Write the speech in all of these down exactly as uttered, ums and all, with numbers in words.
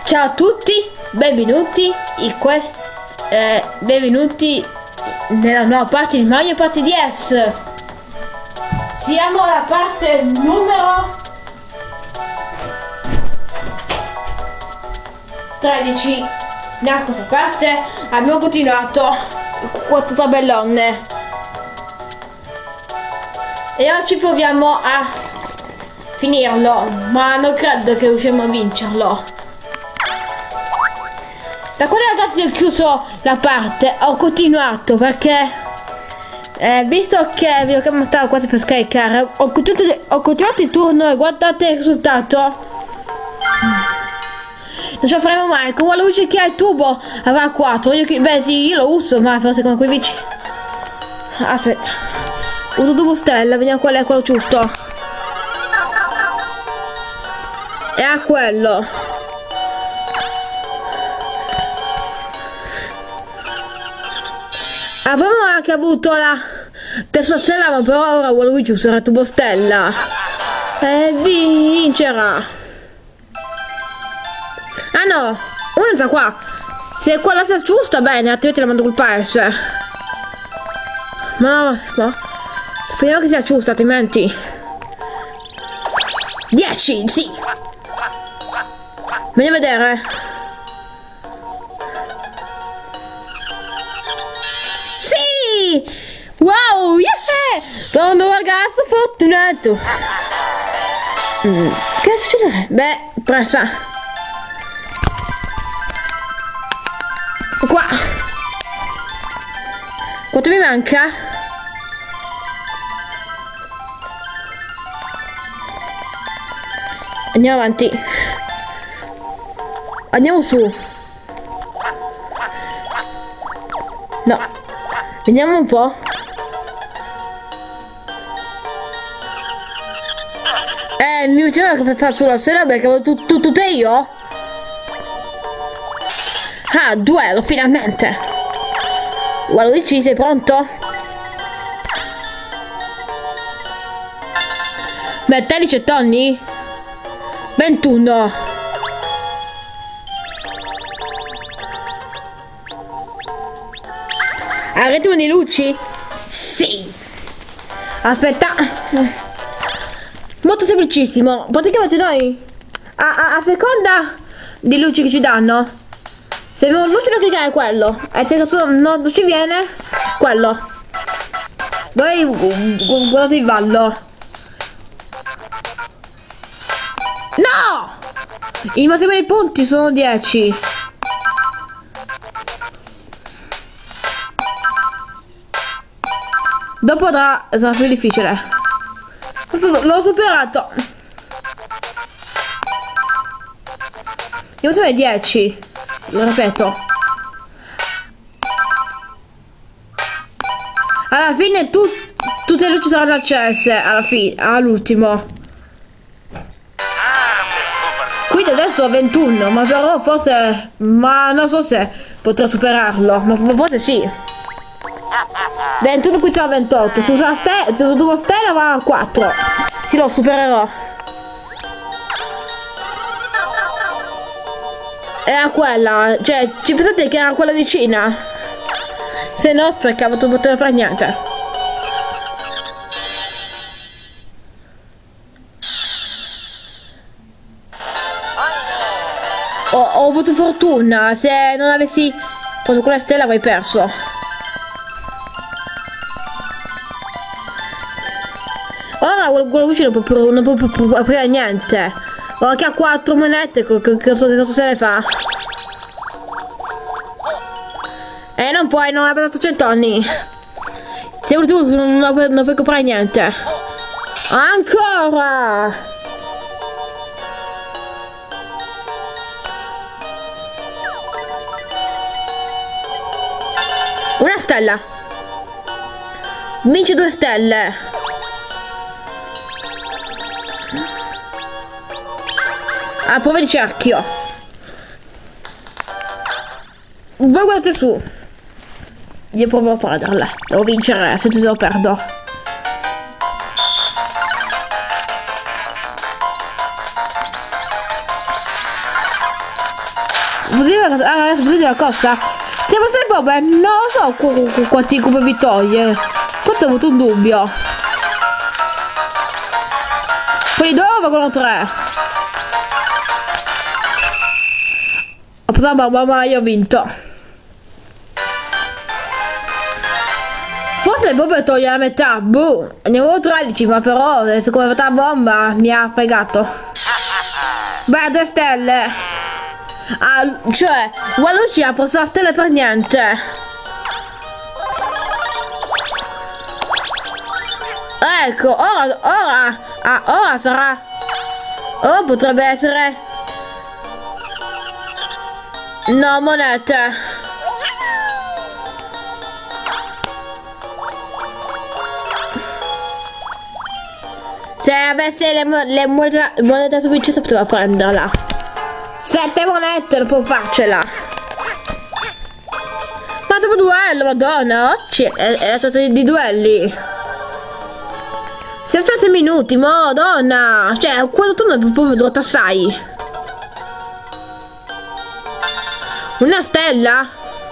Ciao a tutti, benvenuti in quest eh, benvenuti nella nuova parte di Mario Party D S. Siamo alla parte numero tredici. Da questa parte abbiamo continuato quattro tabellone e oggi proviamo a finirlo, ma non credo che riusciremo a vincerlo. Da quando ragazzi ho chiuso la parte ho continuato perché eh, visto che vi ho chiamato quasi per scaricare, ho continuato, ho continuato il turno e guardate il risultato. Non ce la faremo mai. Con la luce che ha il tubo avrà quattro. Io che, beh sì, io lo uso, ma però secondo quei vicini. Aspetta. Uso tubo stella, vediamo qual è quello giusto. E a quello. Avremmo anche avuto la terza stella, ma però ora Waluigi userà tubo stella e vincerà. Ah no, una sta qua. Se quella sia giusta, bene, altrimenti la mando col paese. Ma no, no. Speriamo che sia giusta, altrimenti. dieci, sì. Voglio vedere. Wow, yeah! Sono un ragazzo fortunato. Mm, che succede? Beh, presa. Qua. Quanto mi manca? Andiamo avanti. Andiamo su. No. Vediamo un po'. Eh, mi piaceva che sta sulla sera perché avevo tutto tu, tutte io. Ah, duello, finalmente. Waluigi, sei pronto? Beh, tredici tonni? ventuno. Al ritmo di luci? Sì. Aspetta. Molto semplicissimo. Praticamente noi a, a, a seconda di luci che ci danno, se abbiamo luce da cliccare quello, e se non, non ci viene quello. Voi guardate il vallo. No! Il massimo dei punti sono dieci. Dopo sarà, sarà più difficile. L'ho superato. Io sono ai dieci. Lo ripeto. Alla fine tu, tutte le luci saranno accese. Alla fine, all'ultimo. Quindi adesso ho ventuno. Ma però forse. Ma non so se potrò superarlo. Ma forse sì. ventuno qui tra ventotto. Se uso la stella, se uso due stelle avrà quattro. Sì, lo supererò. Era quella. Cioè, ci pensate che era quella vicina? Se no sprecavo tutto per niente. Ho, ho avuto fortuna. Se non avessi preso quella stella avrei perso. Ora quello vicino non può, non può, può, può aprire niente. Ora che ha quattro monete, che, che, che, cosa, che cosa se ne fa? E non puoi, non hai dato cent'anni. Sei ultimo, non, non, non puoi comprare niente. Ancora! Una stella. Vince due stelle. A prova di cerchio. Voi guardate su. Io provo a prenderla. Devo vincere, se lo perdo. Così adesso vedete la cosa? Siamo sempre proprio, non lo so qu qu quanti cubi vi toglie. Questo ho avuto un dubbio. Quelli due valgono tre. Ho preso la bomba, ma io ho vinto. Forse il bomba toglie la metà, boh. Ne avevo tredici, ma però siccome metà bomba mi ha fregato. Beh, due stelle. Ah, cioè, Waluigi ha posto la stella per niente. Ecco, ora, ora, ah, ora sarà. Oh, potrebbe essere. No, monete. Se avesse le, le monete, monete sufficienti poteva prenderla. Sette monete, non può farcela. Ma siamo duello, madonna. Oggi è, è la sorta di, di duelli. Se facciamo sei minuti, madonna. Cioè, quello turno è proprio durato assai. Una stella?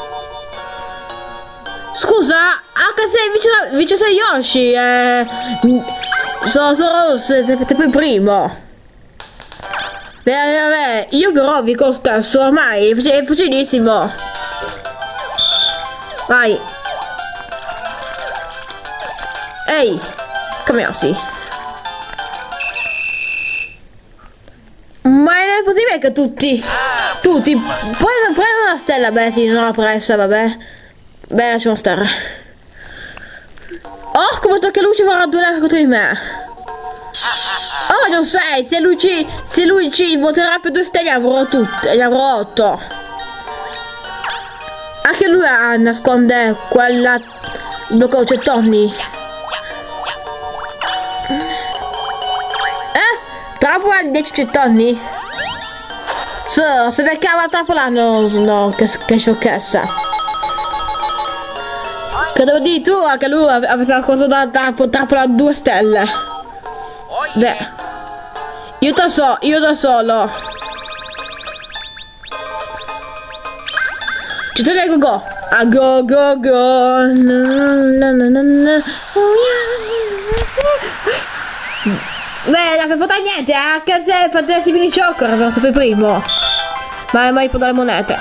Scusa, anche se vicino, vicino sei Yoshi, eh, sono solo se siete per primo. Beh, vabbè, io però vi con stesso, ormai è facilissimo. Vai. Ehi, come Yoshi? Ma non è possibile che tutti, tutti, prendo, prendo una stella, beh sì, non l'ho presa, vabbè. Beh, lasciamo stare. Ho scoperto che Luigi vorrà duellare contro di me. Oh, non sai, se Luigi, se Luigi voterà per due stelle, avrò tutte, ne avrò otto. Anche lui ha, nasconde quella, il blocco gettoni. Eh? Trappola di dieci gettoni? So, se beccava la trappola, no, no, che, che sciocchezza. Che devo dire tu, anche lui aveva nascosto da trappola due stelle. Beh, io da so, io da solo. Ci torna go go. A go go go. Na, na, na, na. Oh, yeah. Beh, non sapeva niente, anche se potessi finire il gioco, l'avevo sempre primo. Ma mai per le monete.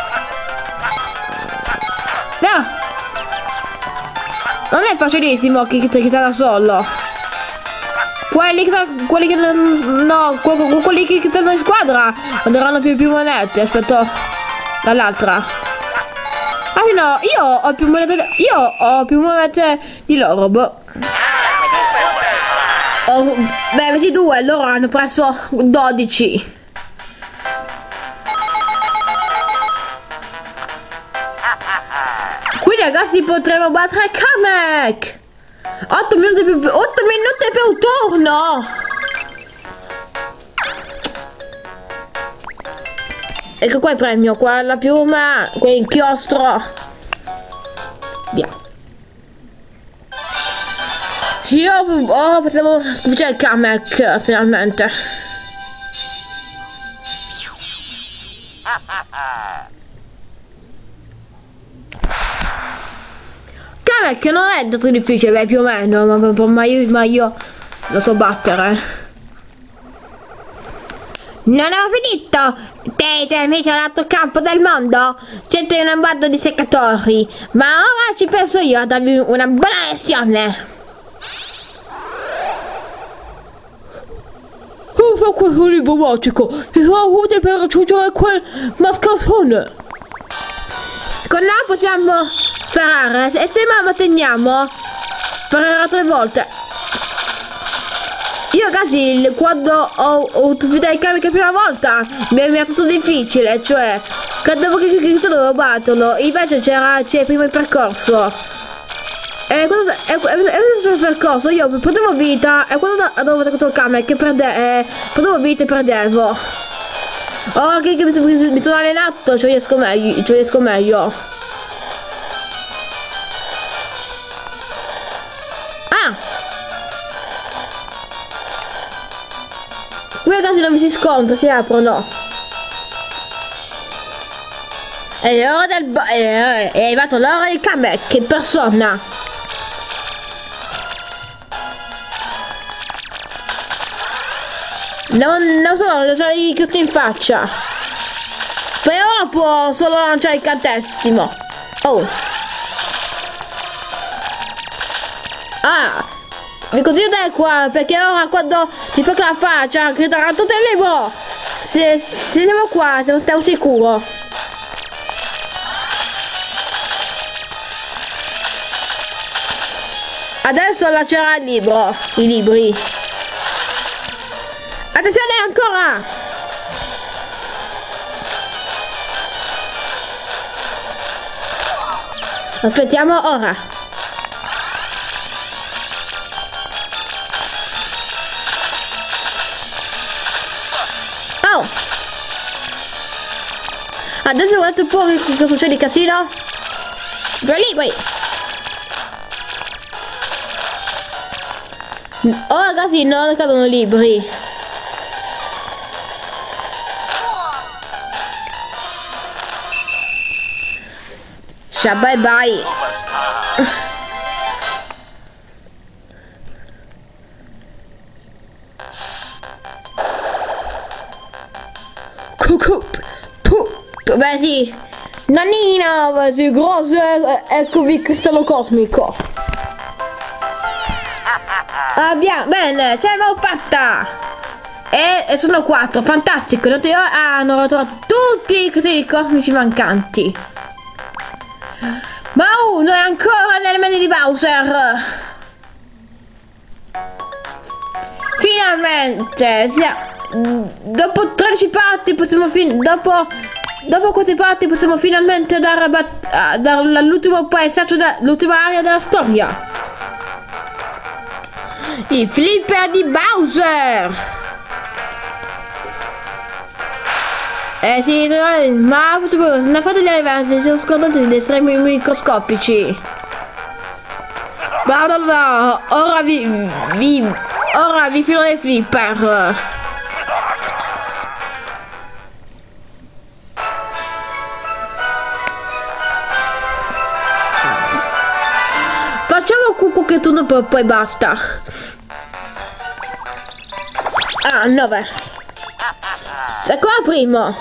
No! Non è facilissimo chi ti da solo. Quelli che, quelli che no, quelli che stanno in squadra daranno più, più monete rispetto all'altra. Ah sì, no, io ho più monete, io ho più monete di loro, boh. Oh, beh, ventidue, loro hanno preso dodici. Qui ragazzi potremmo battere Kamek. otto minuti più, otto minuti per un turno. Ecco qua il premio, qua la piuma, qua l'inchiostro. Via. Sì, oh, oh possiamo sconfiggere il Kamek finalmente. Che non è tanto difficile, beh, più o meno, ma, ma, io, ma io lo so battere. Non ho finito! Te sei invece all'altro campo del mondo? Siete una banda di seccatori, ma ora ci penso io a darvi una bella lezione. Oh, ma questo libro magico mi fa utile per raggiungere quel mascalzone. Con là possiamo sparare e se mai lo teniamo sparerà tre volte. Io ragazzi quando ho, ho utilizzato i Kamek la prima volta mi è stato difficile, cioè credevo che, che, che dovevo batterlo, invece c'era c'è prima il percorso e quando è, è, è il percorso io perdevo vita e quando avevo attaccato il Kamek perde, eh, perdevo vita e perdevo. Oh, che, che mi, mi, mi sono allenato, ci riesco meglio, ci riesco meglio. Ah! Qui ragazzi non mi si scontra, si aprono. È l'ora del bo- è, è arrivato l'ora del comeback in persona. Non, non solo lanciare i questo in faccia. Però può solo lanciare il cantessimo. Oh. Ah. Mi consiglio te qua, perché ora quando ti tocca la faccia, che darà tutto il libro. Se, se siamo qua, se stiamo sicuro. Adesso lancerà il libro, i libri. Attenzione ancora! Aspettiamo ora. Oh! Adesso guardate un po' che cosa succede di casino. Due libri! Oh ragazzi, non cadono libri. Ciao, bye bye. Cucù. Beh sì. Nanino, beh sì, grosso, eccovi il cristallo cosmico. Abbiamo, bene, ce l'abbiamo fatta! E, e sono quattro, fantastico! Io hanno trovato tutti i cristalli cosmici mancanti. Ma uno è ancora nelle mani di Bowser! Finalmente! Sia, dopo tredici parti possiamo fin dopo dopo queste parti possiamo finalmente dare, a, dare all'ultimo paesaggio, l'ultima area della storia. Il flipper di Bowser! Eh sì, ma non ha fatto gli reversi, si sono scordati di essere microscopici. Ma no, no, ora vi, vi, ora vi filo dei flipper. Facciamo qualche turno poi, poi basta. Ah, nove. Ecco il primo.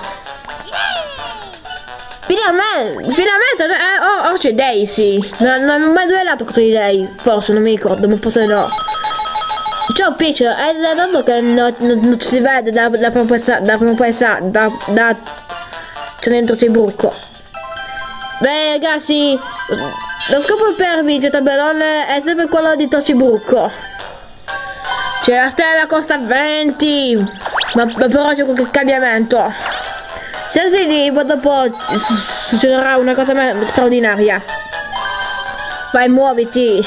Finalmente, finalmente, eh, oh, oh c'è Daisy. Non, non ho mai duellato contro di lei. Forse, non mi ricordo, ma forse no. Ciao Peach, è da tanto che non, non, non ci si vede da, da prima paesa, da prima paesa, da, da... c'è dentro c'è Brucco. Beh ragazzi, lo scopo per vincere il tabellone è sempre quello di Tocibucco. C'è la stella costa venti, ma, ma però c'è qualche cambiamento. Se sei lì, dopo succederà una cosa straordinaria. Vai, muoviti.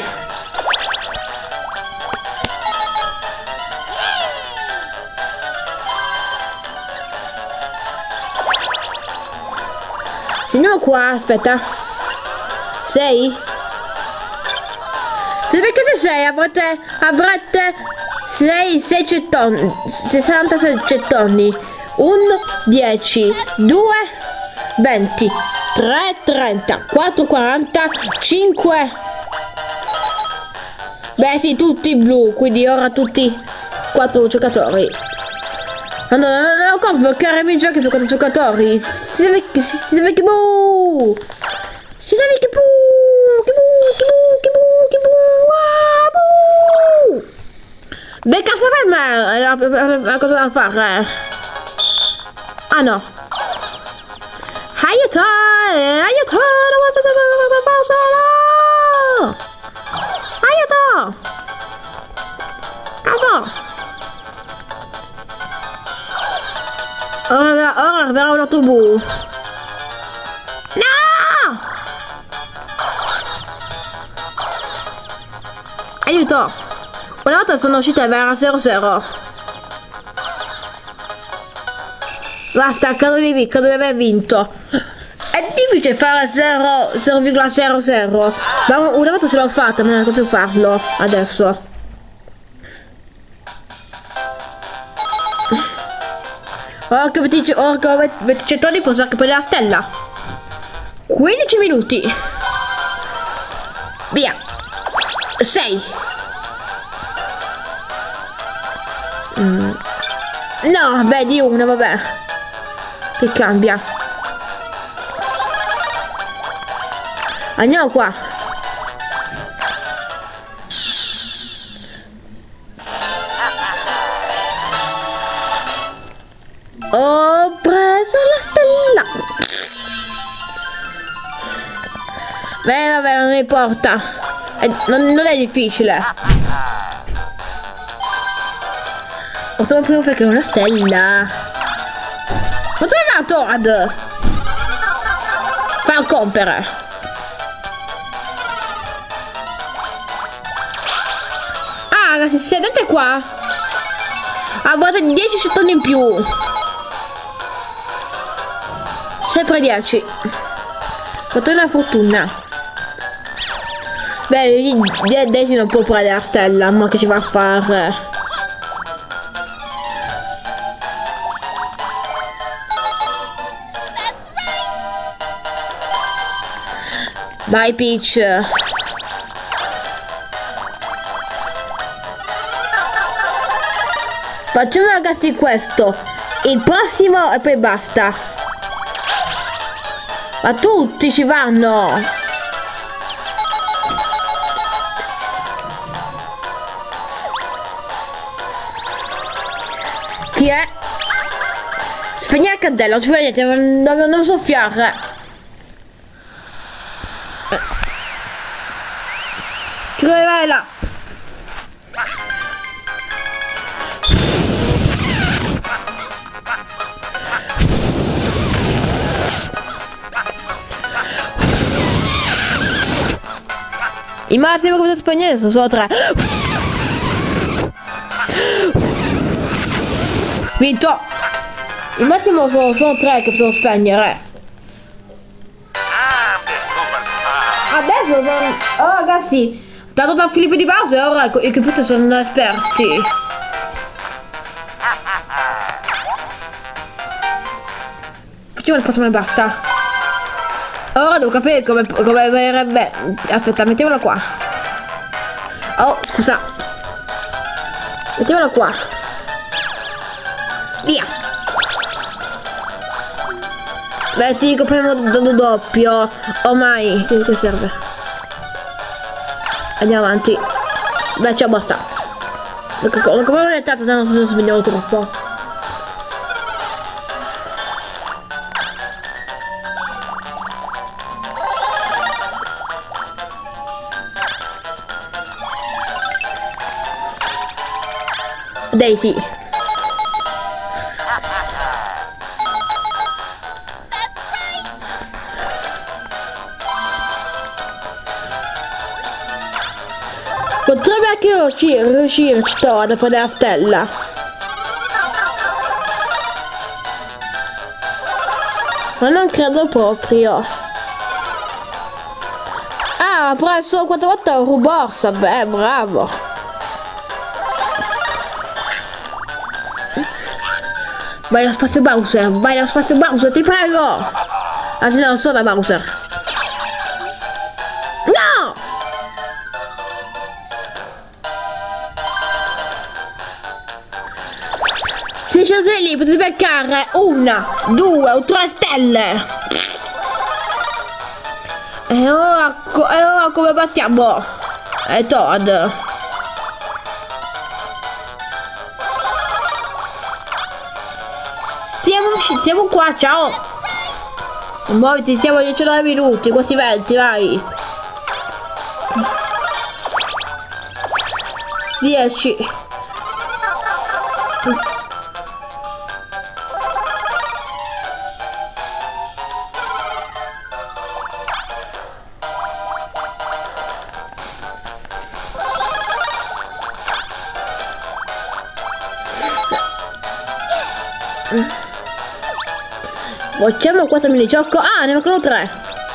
Se andiamo qua, aspetta. sei? Se perché se sei avrete, avrete sei, sei gettoni, sessantasei gettoni. uno, dieci, due, venti, tre, trenta, quattro, quaranta, cinque. Beh sì, tutti blu, quindi ora tutti quattro giocatori. Ma no, non ho cosa sbloccare i miei giochi per quattro giocatori. Si deve che si, si deve che bu. Si deve che bu. Che bu, che bu, che bu, che bu. Ah, bu. Becca per me la, la, la cosa da fare. Ah no. Aiuto! Aiuto! Aiuto! Caso! Ora, ora arriverà un altro bu. No! Aiuto! Una volta sono uscita e era zero zero. Basta, credo di, credo di aver vinto. È difficile fare zero virgola zero zero, ma una volta ce l'ho fatta, non riesco più a farlo adesso. Ora che venti gettoni posso anche prendere la stella. quindici minuti. Via. sei. Mm. No, beh, di uno, vabbè. Che cambia. Andiamo qua. Ho preso la stella. Beh, vabbè, non importa. È, non, non è difficile. Ho solo prima perché non è una stella. Ma dove va Toad? Fa un compere. Ah, ragazzi, sedete qua. Avrete dieci secondi in più. Sempre dieci. Fate una fortuna. Beh, Daisy non può prendere la stella, ma che ci va a fare? Vai Peach. Facciamo ragazzi questo. Il prossimo e poi basta. Ma tutti ci vanno. Chi è? Spegni la candela, non ci vuole niente, non, non, non soffiare. Che dove vai là? Il massimo che potete spegnere sono solo tre. Vinto! Il massimo sono, sono tre che posso spegnere. Adesso sono... Oh ragazzi, dato da Filippo di base, ora i computer sono esperti. Facciamo il prossimo e basta. Ora devo capire come... come verrebbe... Aspetta, mettiamola qua. Oh, scusa. Mettiamola qua. Via. Beh sì, compriamo do doppio. Ormai che serve. Andiamo avanti. Beh, ciao, basta. Non compriamo del tanto, se no si svegliamo troppo. Daisy. Potrebbe anche riuscire, riuscirci ad prendere la stella. Ma non credo proprio. Ah, ha preso quattro volte un ruborsa, beh, bravo. Vai allo spazio Bowser, vai allo spazio Bowser, ti prego! Anzi no, non sono da Bowser. No! Se scendete lì potete beccare una, due o tre stelle. E ora, e ora come battiamo? E Toad. Stiamo, siamo qua, ciao. Muoviti, siamo a diciannove minuti, questi venti, vai. dieci. Facciamo questo minigioco. Ah, ne mancano tre.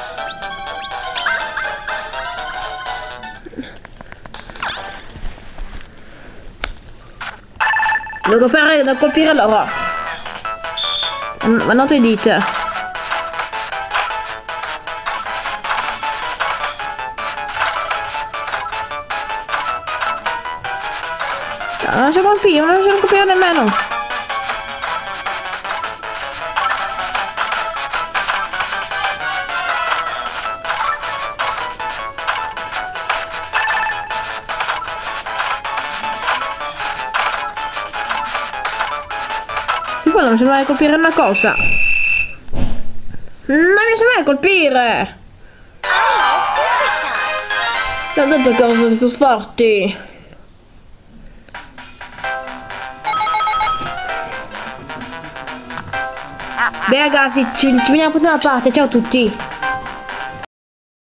Devo colpire, devo colpire loro. Ma non ti dite. Non lascia colpire, non lascia colpire nemmeno. Sì, poi non mi sembra colpire una cosa. Non mi sembra colpire. Ti ho detto che sono più forti. Beh ragazzi, ci, ci vediamo alla prossima parte, ciao a tutti.